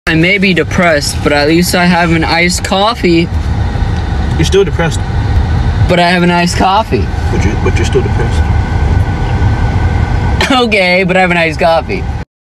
I may be depressed, but at least I have an iced coffee. You're still depressed. But I have an iced coffee. But you're still depressed. Okay, but I have an iced coffee.